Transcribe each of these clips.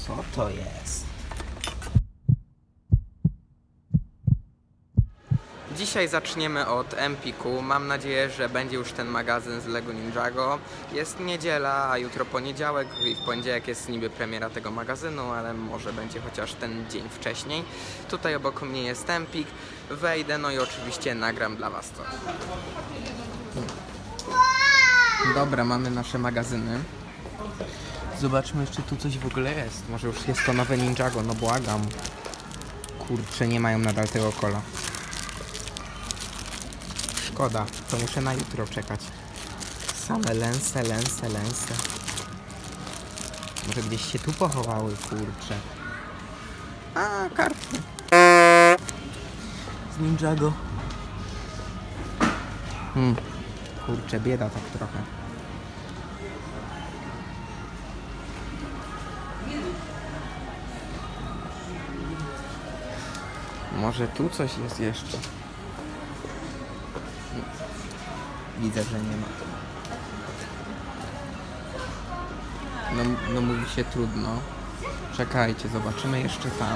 Co to jest? Dzisiaj zaczniemy od Empiku. Mam nadzieję, że będzie już ten magazyn z Lego Ninjago. Jest niedziela, a jutro poniedziałek i w poniedziałek jest niby premiera tego magazynu, ale może będzie chociaż ten dzień wcześniej. Tutaj obok mnie jest Empik. Wejdę, no i oczywiście nagram dla was to. Dobra, mamy nasze magazyny. Zobaczmy, czy tu coś w ogóle jest. Może już jest to nowe Ninjago, no błagam. Kurczę, nie mają nadal tego kola. Szkoda, to muszę na jutro czekać. Same lęse. Może gdzieś się tu pochowały, kurczę. A, karty. Z Ninjago. Kurczę, bieda tak trochę. Może tu coś jest jeszcze. Widzę, że nie ma. No mówi się trudno. Czekajcie, zobaczymy jeszcze tam.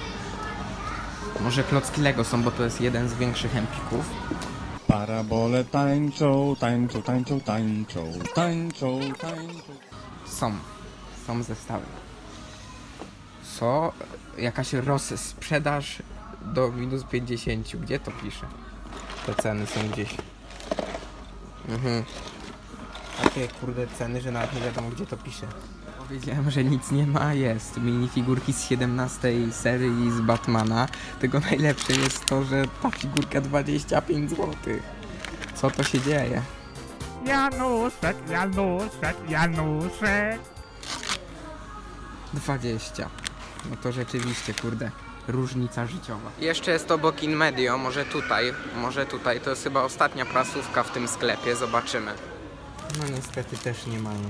Może klocki Lego są, bo to jest jeden z większych Empików. Parabole tańczą. Są zestawy. Co? Jakaś rozsprzedaż do minus 50. Gdzie to pisze? Te ceny są gdzieś. Takie kurde ceny, że nawet nie wiadomo gdzie to pisze. Powiedziałem, że nic nie ma, jest. Minifigurki z 17 serii z Batmana. Tylko najlepsze jest to, że ta figurka 25 zł. Co to się dzieje? Januszek. 20. No to rzeczywiście, kurde, różnica życiowa. Jeszcze jest obok InMedio, może tutaj. To jest chyba ostatnia prasówka w tym sklepie, zobaczymy. No niestety też nie mają.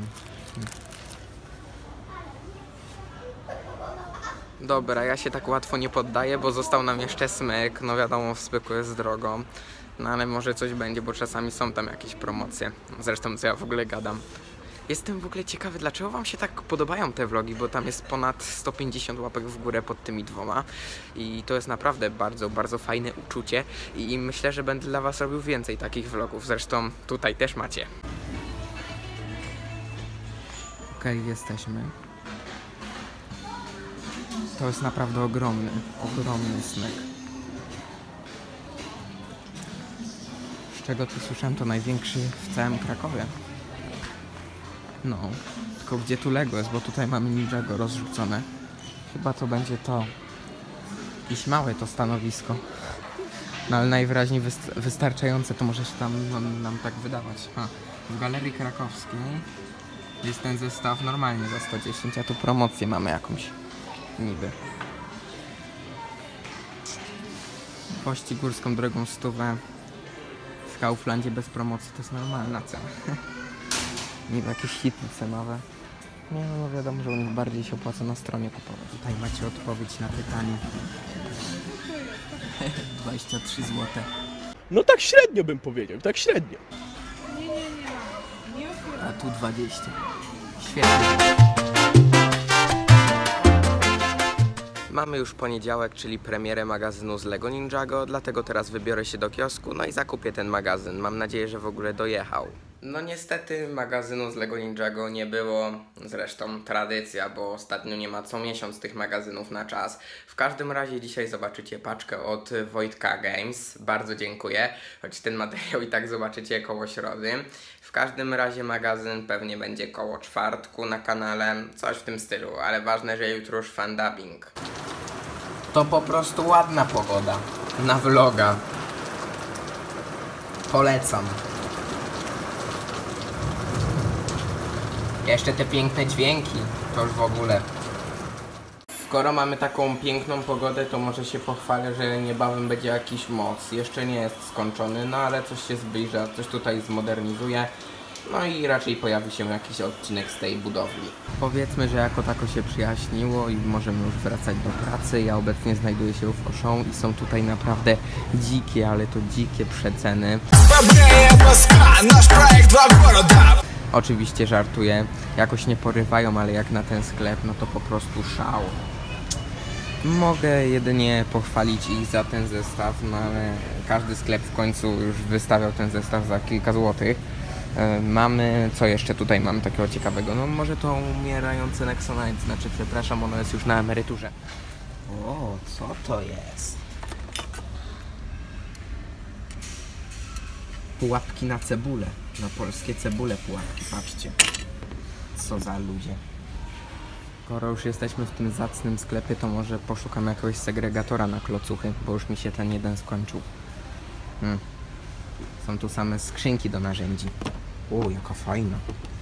Dobra, ja się tak łatwo nie poddaję, bo został nam jeszcze smyk. No wiadomo, w smyku jest drogo. No ale może coś będzie, bo czasami są tam jakieś promocje. Zresztą co ja w ogóle gadam. Jestem w ogóle ciekawy, dlaczego wam się tak podobają te vlogi, bo tam jest ponad 150 łapek w górę pod tymi dwoma i to jest naprawdę bardzo, bardzo fajne uczucie i myślę, że będę dla was robił więcej takich vlogów, zresztą tutaj też macie. Okej, jesteśmy. To jest naprawdę ogromny smyk. Z czego tu słyszałem, to największy w całym Krakowie. No, tylko gdzie tu Lego jest, bo tutaj mamy Ninjago rozrzucone. Chyba to będzie to. Jakieś małe to stanowisko. No ale najwyraźniej wystarczające, to może się tam nam tak wydawać. W Galerii Krakowskiej jest ten zestaw normalnie za 110, a tu promocję mamy jakąś. Niby. Kości górską drogą 100. W Kauflandzie bez promocji to jest normalna cena. Niby jakieś hity cenowe. Nie, no wiadomo, że u nich bardziej się opłaca na stronie kupować. Tutaj macie odpowiedź na pytanie. 23 zł. No tak średnio bym powiedział, tak średnio. A tu 20. Świetnie. Mamy już poniedziałek, czyli premierę magazynu z Lego Ninjago, dlatego teraz wybiorę się do kiosku, no i zakupię ten magazyn. Mam nadzieję, że w ogóle dojechał. No niestety magazynu z Lego Ninjago nie było, zresztą tradycja, bo ostatnio nie ma co miesiąc tych magazynów na czas. W każdym razie dzisiaj zobaczycie paczkę od Wojtka Games, bardzo dziękuję, choć ten materiał i tak zobaczycie koło środy. W każdym razie magazyn pewnie będzie koło czwartku na kanale, coś w tym stylu, ale ważne, że jutro już fandubbing. To po prostu ładna pogoda na vloga. Polecam. Jeszcze te piękne dźwięki, to już w ogóle. Skoro mamy taką piękną pogodę, to może się pochwalę, że niebawem będzie jakiś moc. Jeszcze nie jest skończony, no ale coś się zbliża, coś tutaj zmodernizuje. No i raczej pojawi się jakiś odcinek z tej budowli. Powiedzmy, że jako tako się przyjaśniło i możemy już wracać do pracy. Ja obecnie znajduję się w Auchan i są tutaj naprawdę dzikie, ale to dzikie przeceny. Oczywiście żartuję, jakoś nie porywają, ale jak na ten sklep, no to po prostu szał. Mogę jedynie pochwalić ich za ten zestaw, no ale każdy sklep w końcu już wystawiał ten zestaw za kilka złotych. Mamy, co jeszcze tutaj mam takiego ciekawego? No może to umierający Nexonite, znaczy przepraszam, ono jest już na emeryturze. O, co to jest? Pułapki na cebulę, na polskie cebule pułapki, patrzcie. Co za ludzie. Skoro już jesteśmy w tym zacnym sklepie, to może poszukam jakiegoś segregatora na klocuchy, bo już mi się ten jeden skończył. Są tu same skrzynki do narzędzi. Jaka fajna.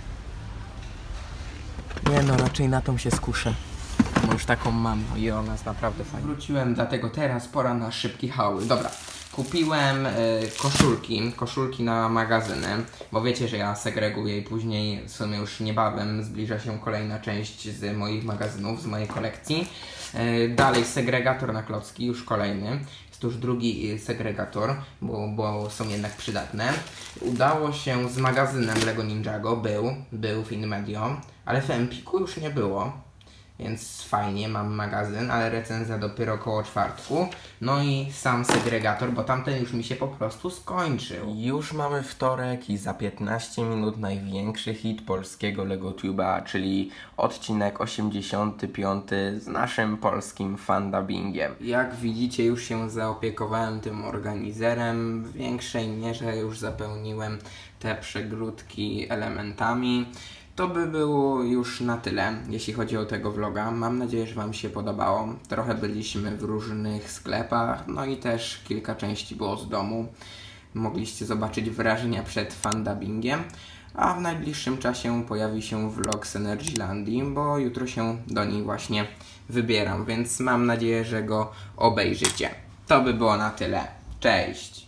Nie no, raczej na tą się skuszę. Bo już taką mam, no i ona jest naprawdę fajna. Wróciłem, dlatego teraz pora na szybki haul. Dobra, kupiłem koszulki na magazyny, bo wiecie, że ja segreguję i później w sumie już niebawem zbliża się kolejna część z moich magazynów, z mojej kolekcji. Dalej segregator na klocki, już kolejny. Jest to już drugi segregator, bo są jednak przydatne. Udało się z magazynem Lego Ninjago, był w InMedio, ale w Empiku już nie było. Więc fajnie, mam magazyn, ale recenzja dopiero koło czwartku. No i sam segregator, bo tamten już mi się po prostu skończył. Już mamy wtorek i za 15 minut największy hit polskiego LegoTube'a, czyli odcinek 85 z naszym polskim fandubbingiem. Jak widzicie, już się zaopiekowałem tym organizerem. W większej mierze już zapełniłem te przegródki elementami. To by było już na tyle, jeśli chodzi o tego vloga. Mam nadzieję, że Wam się podobało. Trochę byliśmy w różnych sklepach, no i też kilka części było z domu. Mogliście zobaczyć wrażenia przed fandubbingiem, a w najbliższym czasie pojawi się vlog z Energylandii, bo jutro się do niej właśnie wybieram, więc mam nadzieję, że go obejrzycie. To by było na tyle. Cześć!